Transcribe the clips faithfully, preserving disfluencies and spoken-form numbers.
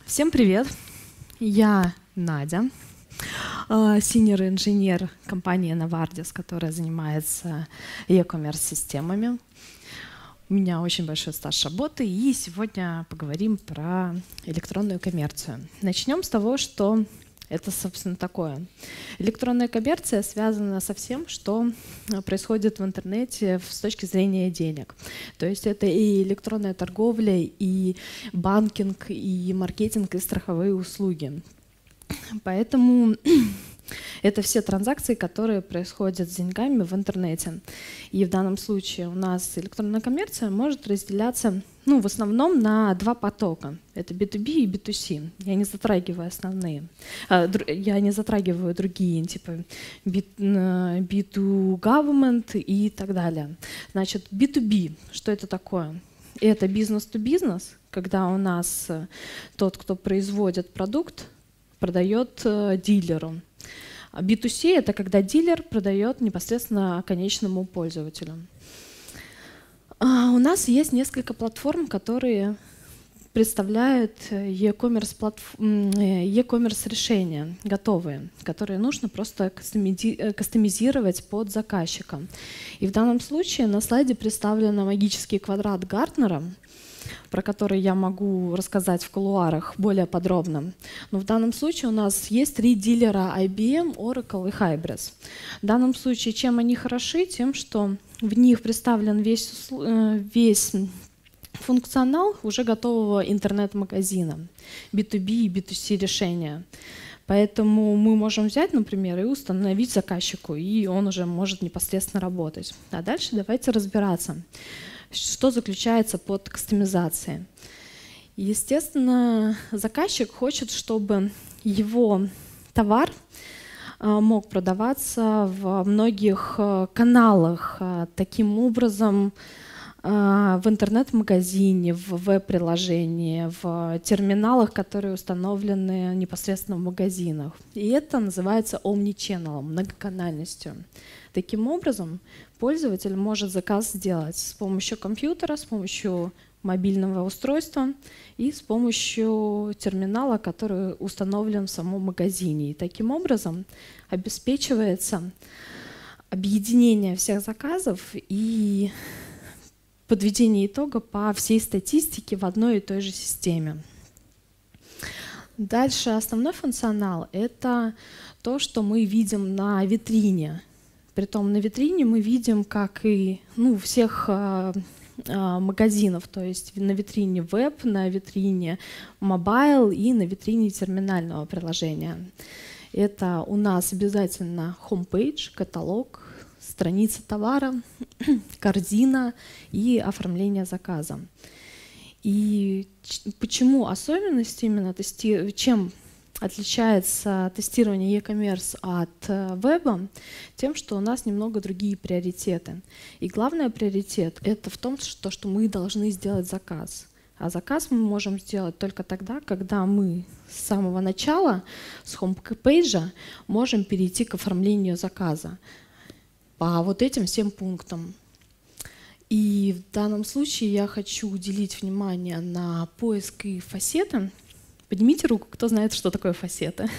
Всем привет! Я Надя, синьор-инженер компании Novartis, которая занимается e-commerce системами. У меня очень большой стаж работы, и сегодня поговорим про электронную коммерцию. Начнем с того, что это, собственно, такое. Электронная коммерция связана со всем, что происходит в интернете с точки зрения денег. То есть это и электронная торговля, и банкинг, и маркетинг, и страховые услуги. Поэтому это все транзакции, которые происходят с деньгами в интернете. И в данном случае у нас электронная коммерция может разделяться ну, в основном на два потока. Это би ту би и би ту си. Я не затрагиваю основные. Я не затрагиваю другие, типа би ту government и так далее. Значит, би ту би, что это такое? Это бизнес-то-бизнес, когда у нас тот, кто производит продукт, продает дилеру. би ту си — это когда дилер продает непосредственно конечному пользователю. А у нас есть несколько платформ, которые представляют e-commerce e-commerce решения, готовые, которые нужно просто кастомизировать под заказчика. И в данном случае на слайде представлен магический квадрат Гартнера, про который я могу рассказать в кулуарах более подробно. Но в данном случае у нас есть три дилера: ай би эм, Oracle и Hybris. В данном случае чем они хороши? Тем, что в них представлен весь, весь функционал уже готового интернет-магазина, би ту би и би ту си решения. Поэтому мы можем взять, например, и установить заказчику, и он уже может непосредственно работать. А дальше давайте разбираться, что заключается под кастомизацией. Естественно, заказчик хочет, чтобы его товар мог продаваться во многих каналах. Таким образом, в интернет-магазине, в веб-приложении, в терминалах, которые установлены непосредственно в магазинах. И это называется omnichannel, многоканальностью. Таким образом, пользователь может заказ сделать с помощью компьютера, с помощью мобильного устройства и с помощью терминала, который установлен в самом магазине. И таким образом обеспечивается объединение всех заказов и подведение итога по всей статистике в одной и той же системе. Дальше основной функционал — это то, что мы видим на витрине. Притом на витрине мы видим, как и ну, всех э, э, магазинов, то есть на витрине веб, на витрине мобайл и на витрине терминального приложения. Это у нас обязательно homepage, каталог, страница товара, корзина и оформление заказа. И почему особенность именно тестирования, чем отличается тестирование e-commerce от веба? Тем, что у нас немного другие приоритеты. И главный приоритет — это в том, что, что мы должны сделать заказ. А заказ мы можем сделать только тогда, когда мы с самого начала, с homepage, можем перейти к оформлению заказа по вот этим всем пунктам. И в данном случае я хочу уделить внимание на поиск и фасеты. Поднимите руку, кто знает, что такое фасеты.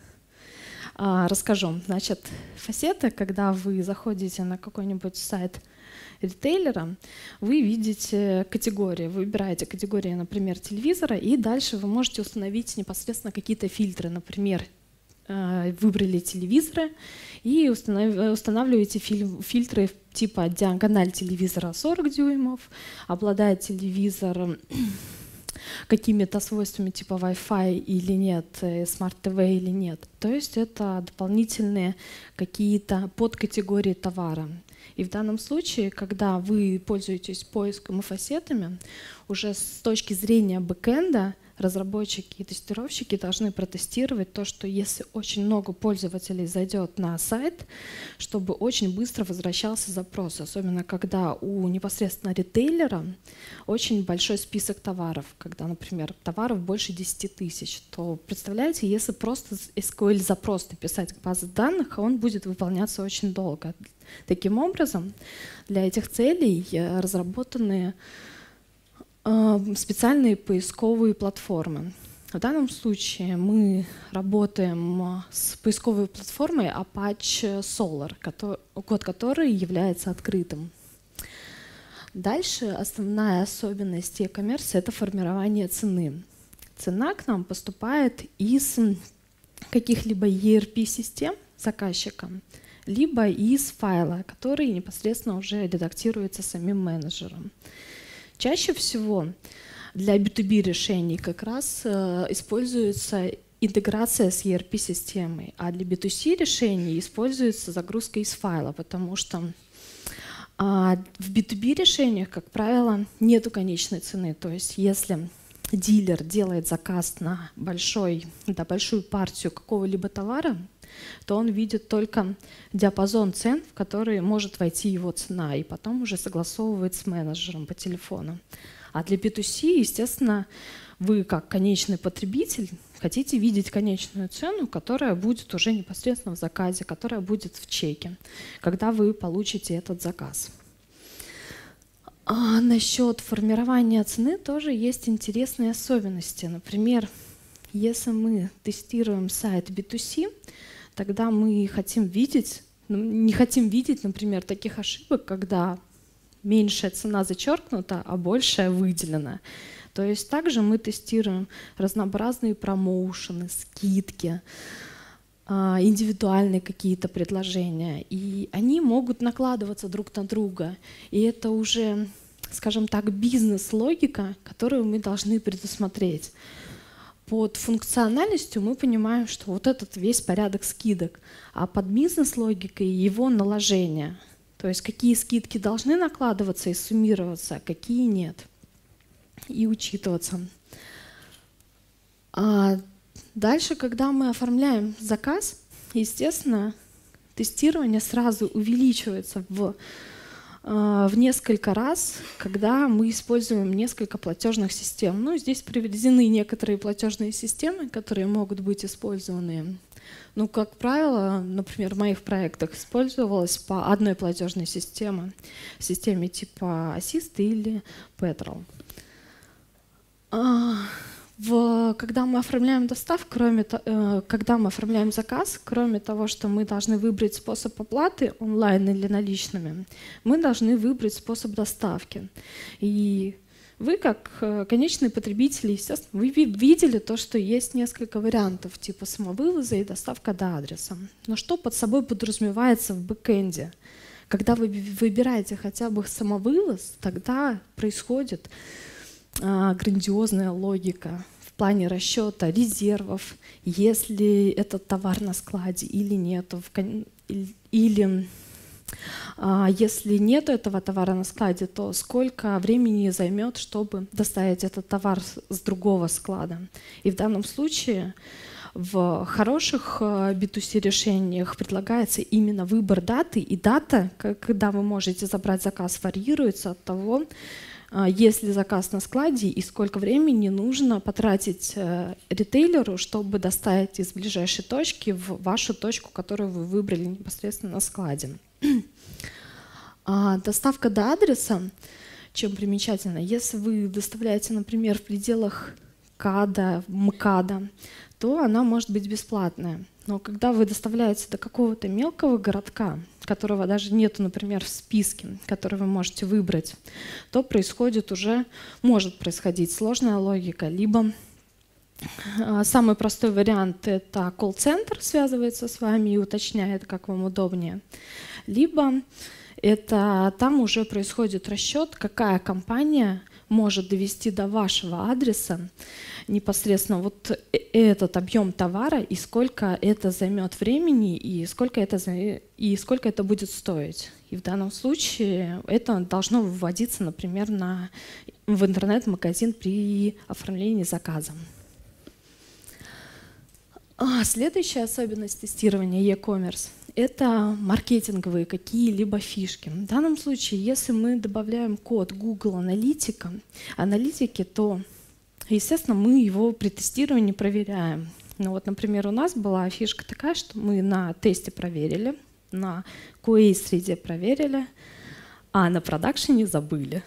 А, расскажу. Значит, фасеты, когда вы заходите на какой-нибудь сайт ритейлера, вы видите категории. Вы выбираете категории, например, телевизора, и дальше вы можете установить непосредственно какие-то фильтры. Например, выбрали телевизоры и устанавливаете фильтры типа диагональ телевизора сорок дюймов, обладает телевизор какими-то свойствами типа Wi-Fi или нет, Smart ти ви или нет. То есть это дополнительные какие-то подкатегории товара. И в данном случае, когда вы пользуетесь поиском и фасетами, уже с точки зрения бэкэнда разработчики и тестировщики должны протестировать то, что если очень много пользователей зайдет на сайт, чтобы очень быстро возвращался запрос, особенно когда у непосредственно ритейлера очень большой список товаров, когда, например, товаров больше десяти тысяч, то представляете, если просто эс ку эль-запрос написать к базе данных, он будет выполняться очень долго. Таким образом, для этих целей разработаны специальные поисковые платформы. В данном случае мы работаем с поисковой платформой Apache Solr, код которой является открытым. Дальше основная особенность e-commerce — это формирование цены. Цена к нам поступает из каких-либо и эр пи-систем заказчика, либо из файла, который непосредственно уже редактируется самим менеджером. Чаще всего для би ту би решений как раз э, используется интеграция с и эр пи-системой, а для би ту си решений используется загрузка из файла, потому что а, в би ту би решениях, как правило, нету конечной цены. То есть если дилер делает заказ на, большой, на большую партию какого-либо товара, то он видит только диапазон цен, в который может войти его цена, и потом уже согласовывает с менеджером по телефону. А для би ту си, естественно, вы как конечный потребитель хотите видеть конечную цену, которая будет уже непосредственно в заказе, которая будет в чеке, когда вы получите этот заказ. А насчет формирования цены тоже есть интересные особенности. Например, если мы тестируем сайт би ту си, тогда мы хотим видеть, не хотим видеть, например, таких ошибок, когда меньшая цена зачеркнута, а большая выделена. То есть также мы тестируем разнообразные промоушены, скидки, индивидуальные какие-то предложения. И они могут накладываться друг на друга. И это уже, скажем так, бизнес-логика, которую мы должны предусмотреть. Под функциональностью мы понимаем, что вот этот весь порядок скидок, а под бизнес-логикой его наложение. То есть какие скидки должны накладываться и суммироваться, а какие нет, и учитываться. А дальше, когда мы оформляем заказ, естественно, тестирование сразу увеличивается в, в несколько раз, когда мы используем несколько платежных систем. Ну, здесь приведены некоторые платежные системы, которые могут быть использованы. Ну, как правило, например, в моих проектах использовалась по одной платежной системе, системе типа Assist или Petrol. А, в, когда мы оформляем доставку, кроме, э, когда мы оформляем заказ, кроме того, что мы должны выбрать способ оплаты онлайн или наличными, мы должны выбрать способ доставки. И вы, как конечные потребители, естественно, вы видели то, что есть несколько вариантов типа самовывоза и доставка до адреса. Но что под собой подразумевается в бэкэнде? Когда вы выбираете хотя бы самовывоз, тогда происходит а, грандиозная логика в плане расчета резервов, если этот товар на складе или нет, или если нет этого товара на складе, то сколько времени займет, чтобы доставить этот товар с другого склада. И в данном случае в хороших би ту си решениях предлагается именно выбор даты, и дата, когда вы можете забрать заказ, варьируется от того, есть ли заказ на складе и сколько времени нужно потратить ритейлеру, чтобы доставить из ближайшей точки в вашу точку, которую вы выбрали непосредственно на складе. А доставка до адреса, чем примечательно, если вы доставляете, например, в пределах КАДа, МКАДа, то она может быть бесплатная. Но когда вы доставляете до какого-то мелкого городка, которого даже нету, например, в списке, который вы можете выбрать, то происходит уже, может происходить сложная логика, либо самый простой вариант — это колл-центр связывается с вами и уточняет, как вам удобнее. Либо это там уже происходит расчет, какая компания может довести до вашего адреса непосредственно вот этот объем товара и сколько это займет времени и сколько это, и сколько это будет стоить. И в данном случае это должно выводиться, например, на, в интернет-магазин при оформлении заказа. А, следующая особенность тестирования e-commerce — это маркетинговые какие-либо фишки. В данном случае, если мы добавляем код Google Аналитика, аналитики, то, естественно, мы его при тестировании проверяем. Ну вот, например, у нас была фишка такая, что мы на тесте проверили, на кью эй-среде проверили, а на продакшене забыли.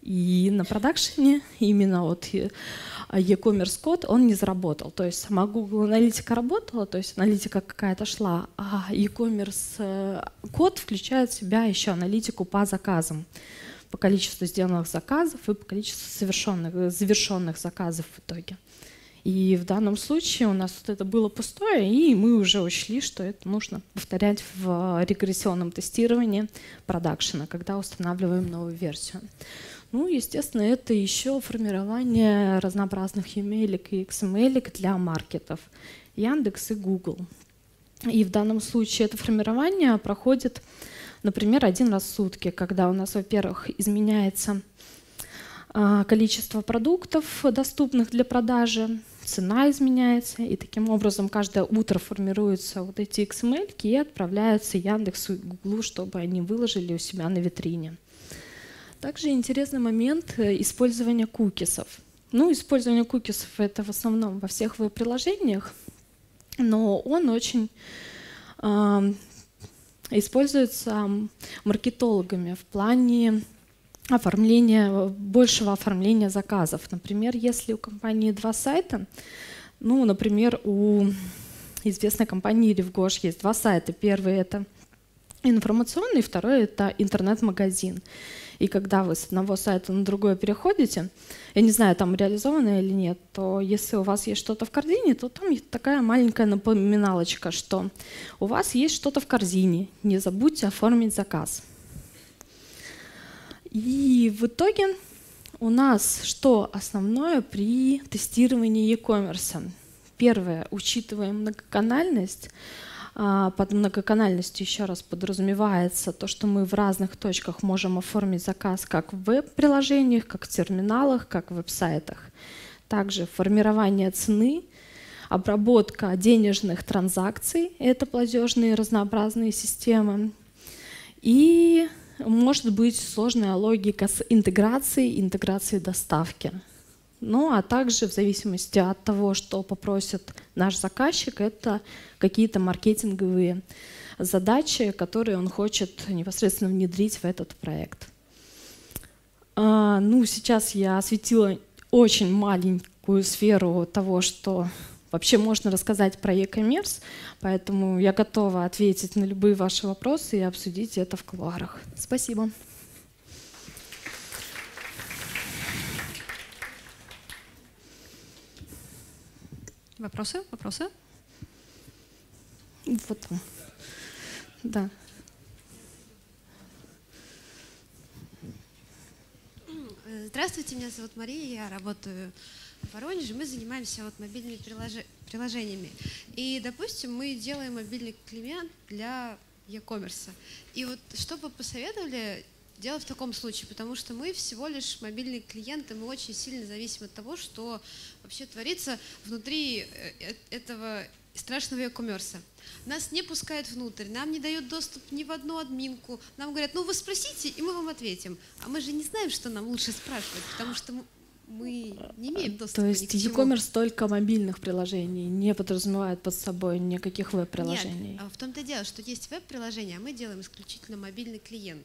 И на продакшене именно вот e-commerce код, он не заработал. То есть сама Google аналитика работала, то есть аналитика какая-то шла, а e-commerce код включает в себя еще аналитику по заказам, по количеству сделанных заказов и по количеству совершенных, завершенных заказов в итоге. И в данном случае у нас вот это было пустое, и мы уже учли, что это нужно повторять в регрессионном тестировании продакшена, когда устанавливаем новую версию. Ну, естественно, это еще формирование разнообразных e-mail и икс эм эль для маркетов Яндекс и Google. И в данном случае это формирование проходит, например, один раз в сутки, когда у нас, во-первых, изменяется количество продуктов, доступных для продажи, цена изменяется, и таким образом каждое утро формируются вот эти икс эм эль и отправляются Яндексу и Гуглу, чтобы они выложили у себя на витрине. Также интересный момент использования кукисов. Ну, использование кукисов — это в основном во всех веб-приложениях, но он очень э, используется маркетологами в плане оформления, большего оформления заказов. Например, если у компании два сайта, ну, например, у известной компании Ревгош есть два сайта. Первый — это информационный, второй — это интернет-магазин. И когда вы с одного сайта на другой переходите, я не знаю, там реализовано или нет, то если у вас есть что-то в корзине, то там есть такая маленькая напоминалочка, что у вас есть что-то в корзине, не забудьте оформить заказ. И в итоге у нас что основное при тестировании e-commerce? Первое, учитываем многоканальность. Под многоканальностью еще раз подразумевается то, что мы в разных точках можем оформить заказ как в веб-приложениях, как в терминалах, как в веб-сайтах. Также формирование цены, обработка денежных транзакций — это платежные разнообразные системы. И может быть сложная логика с интеграцией, интеграцией доставки. Ну, а также в зависимости от того, что попросит наш заказчик, это какие-то маркетинговые задачи, которые он хочет непосредственно внедрить в этот проект. А, ну, сейчас я осветила очень маленькую сферу того, что вообще можно рассказать про e-commerce, поэтому я готова ответить на любые ваши вопросы и обсудить это в кулуарах. Спасибо. Вопросы? Вопросы? Вот. Да. Здравствуйте, меня зовут Мария, я работаю в Воронеже. Мы занимаемся вот мобильными приложениями. И, допустим, мы делаем мобильный клиент для e-commerce. И вот что бы посоветовали делать в таком случае? Потому что мы всего лишь мобильные клиенты, мы очень сильно зависим от того, что вообще творится внутри этого страшного e-commerce. Нас не пускают внутрь, нам не дают доступ ни в одну админку. Нам говорят, ну вы спросите, и мы вам ответим. А мы же не знаем, что нам лучше спрашивать, потому что мы не имеем доступа. То есть e-commerce только мобильных приложений, не подразумевает под собой никаких веб-приложений? Нет, в том-то и дело, что есть веб-приложение, а мы делаем исключительно мобильный клиент.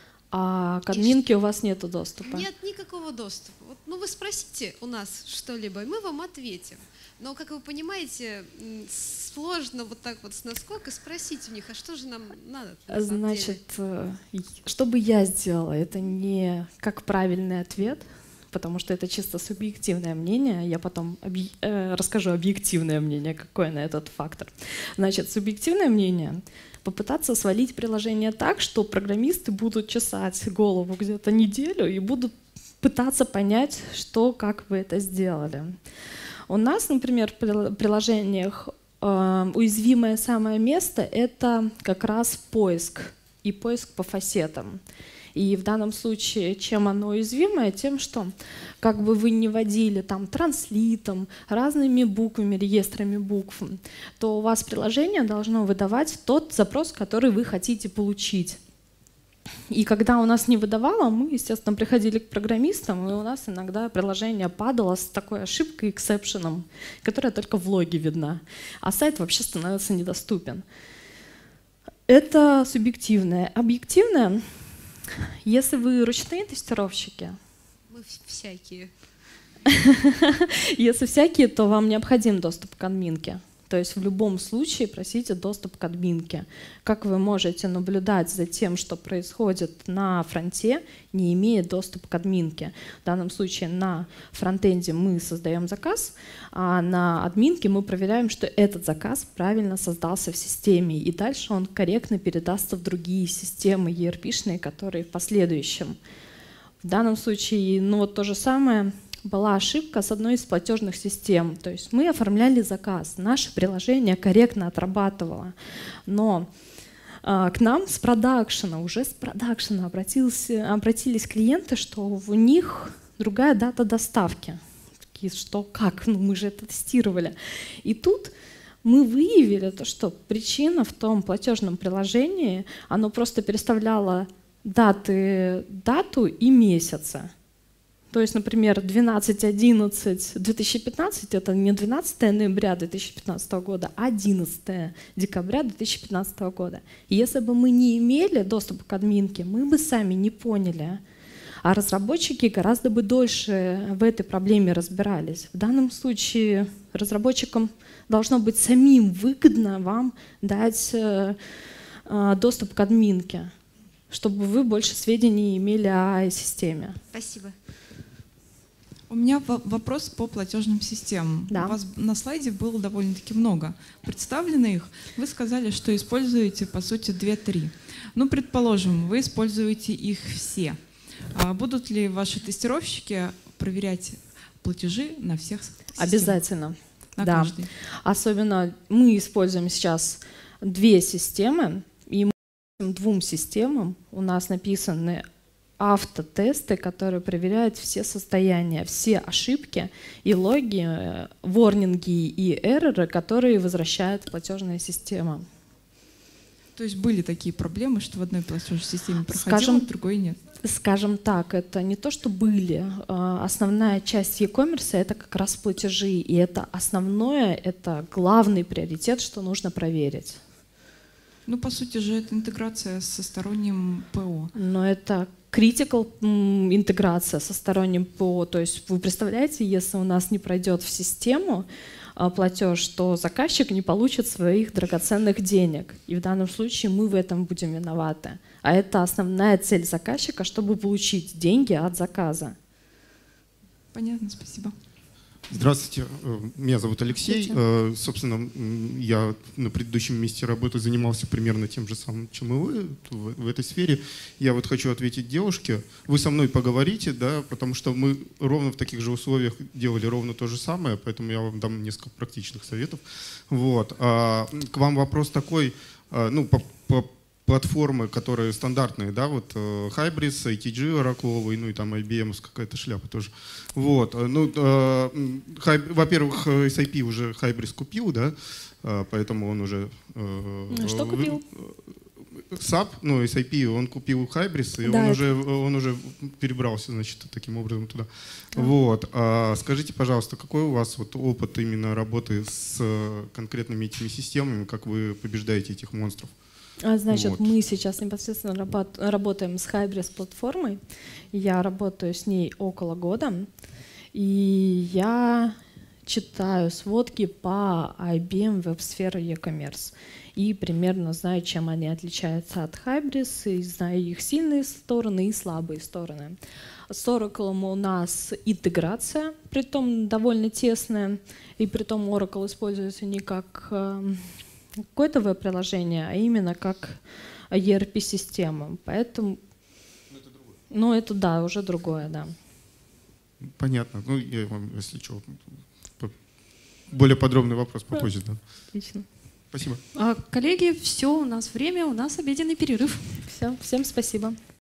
А к админке и у вас нет доступа? Нет никакого доступа. Вот, ну вы спросите у нас что-либо, и мы вам ответим. Но, как вы понимаете, сложно вот так вот с наскока спросить у них, а что же нам надо? Значит, что бы я сделала, это не как правильный ответ, потому что это чисто субъективное мнение. Я потом объ... э, расскажу объективное мнение, какое на этот фактор. Значит, субъективное мнение — попытаться свалить приложение так, что программисты будут чесать голову где-то неделю и будут пытаться понять, что, как вы это сделали. У нас, например, в приложениях э, уязвимое самое место — это как раз поиск и поиск по фасетам. И в данном случае, чем оно уязвимое? Тем, что как бы вы ни вводили там транслитом, разными буквами, реестрами букв, то у вас приложение должно выдавать тот запрос, который вы хотите получить. И когда у нас не выдавало, мы, естественно, приходили к программистам, и у нас иногда приложение падало с такой ошибкой, эксепшеном, которая только в логе видна, а сайт вообще становится недоступен. Это субъективное. Объективное — если вы ручные тестировщики, Мы всякие. Если всякие, то вам необходим доступ к админке. То есть в любом случае просите доступ к админке. Как вы можете наблюдать за тем, что происходит на фронте, не имея доступа к админке? В данном случае на фронтенде мы создаем заказ, а на админке мы проверяем, что этот заказ правильно создался в системе, и дальше он корректно передастся в другие системы и эр пи-шные, которые в последующем. В данном случае, ну вот то же самое. Была ошибка с одной из платежных систем. То есть мы оформляли заказ, наше приложение корректно отрабатывало, но э, к нам с продакшена, уже с продакшена обратились клиенты, что у них другая дата доставки. Такие, что как? Ну мы же это тестировали. И тут мы выявили то, что причина в том платежном приложении, оно просто переставляло даты, дату и месяца. То есть, например, двенадцать одиннадцать две тысячи пятнадцать это не двенадцатое ноября две тысячи пятнадцатого года, а одиннадцатое декабря две тысячи пятнадцатого года. И если бы мы не имели доступа к админке, мы бы сами не поняли. А разработчики гораздо бы дольше в этой проблеме разбирались. В данном случае разработчикам должно быть самим выгодно вам дать доступ к админке, чтобы вы больше сведений имели о системе. Спасибо. У меня вопрос по платежным системам. Да. У вас на слайде было довольно-таки много представлено их. Вы сказали, что используете, по сути, две-три. Ну, предположим, вы используете их все. А будут ли ваши тестировщики проверять платежи на всех системах? Обязательно. На да. каждой. Особенно мы используем сейчас две системы, и мы этим двум системам у нас написаны автотесты, которые проверяют все состояния, все ошибки и логи, ворнинги и эрроры, которые возвращает платежная система. То есть были такие проблемы, что в одной платежной системе проходило, Скажем, в другой нет? Скажем так, это не то, что были. Основная часть e-commerce — это как раз платежи, и это основное, это главный приоритет, что нужно проверить. Ну, по сути же, это интеграция со сторонним ПО. Но это critical интеграция со сторонним ПО. То есть вы представляете, если у нас не пройдет в систему платеж, то заказчик не получит своих драгоценных денег. И в данном случае мы в этом будем виноваты. А это основная цель заказчика, чтобы получить деньги от заказа. Понятно, спасибо. Здравствуйте, меня зовут Алексей. Собственно, я на предыдущем месте работы занимался примерно тем же самым, чем и вы в этой сфере. Я вот хочу ответить девушке. Вы со мной поговорите, да, потому что мы ровно в таких же условиях делали ровно то же самое, поэтому я вам дам несколько практичных советов. Вот. А к вам вопрос такой, ну, по, по платформы, которые стандартные, да, вот Hybris, ай ти джи, Oracle, ну и там ай би эм какая-то шляпа тоже. Вот, ну, э, во-первых, эс ай пи уже Hybris купил, да, поэтому он уже... Э, Что купил? сап, ну, эс ай пи, он купил Hybris, и да, он, это... уже, он уже перебрался, значит, таким образом туда. Да. Вот, а скажите, пожалуйста, какой у вас вот опыт именно работы с конкретными этими системами, как вы побеждаете этих монстров? Значит, вот. Мы сейчас непосредственно работ, работаем с Hybris платформой. Я работаю с ней около года. И я читаю сводки по ай би эм веб-сфере e-commerce. И примерно знаю, чем они отличаются от Hybris, и знаю их сильные стороны и слабые стороны. С Oracle у нас интеграция, притом довольно тесная. И притом Oracle используется не как... какое-то веб-приложение, а именно как и эр пи-система. Поэтому, ну это, ну, это да, уже другое, да. Понятно. Ну, я вам, если что, более подробный вопрос попозже. Да. Отлично. Спасибо. А, коллеги, все, у нас время, у нас обеденный перерыв. Все, всем спасибо.